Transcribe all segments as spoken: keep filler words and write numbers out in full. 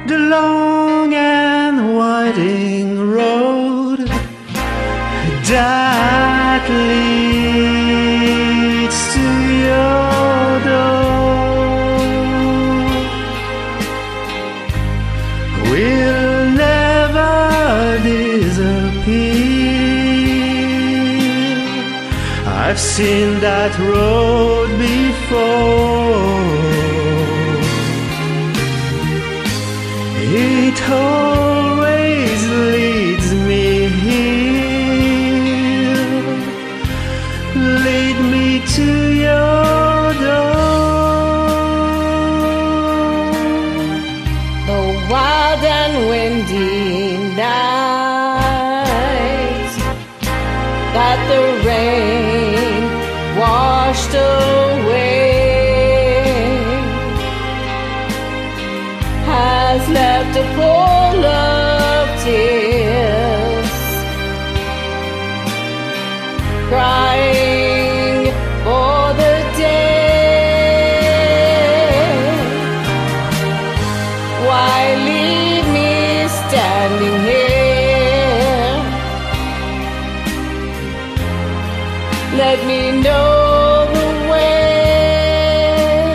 the long and winding road that leads to your door will never disappear. I've seen that road before. It always leads me here. Lead me to your door. The wild and windy night that the rain washed away has left a pool of tears, crying for the day. Why leave me standing here? Let me know the way.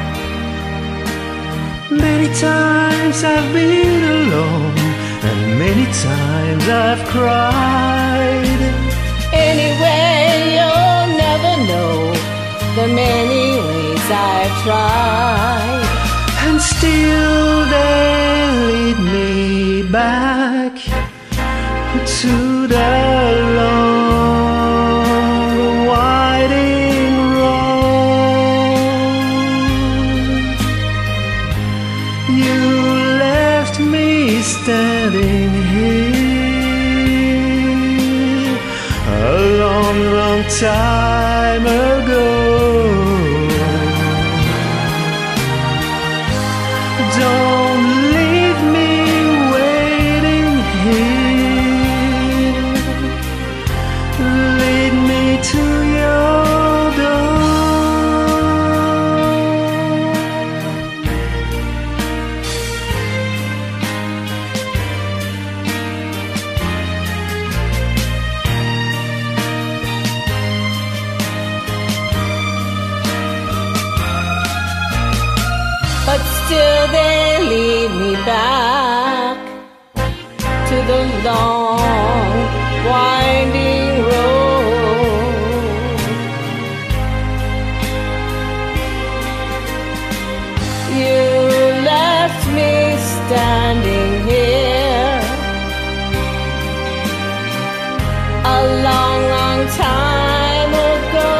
Many times I've been alone, and many times I've cried. Anyway, you'll never know the many ways I've tried. And still they lead me back to the long winding road. You left me standing here a long, long time ago. Don't leave me waiting here. Lead me to your door. But still they lead me back to the long winding road. You left me standing here a long, long time ago.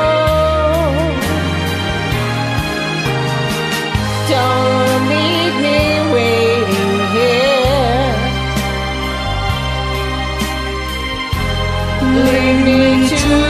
Don't leave me waiting here. Lead me to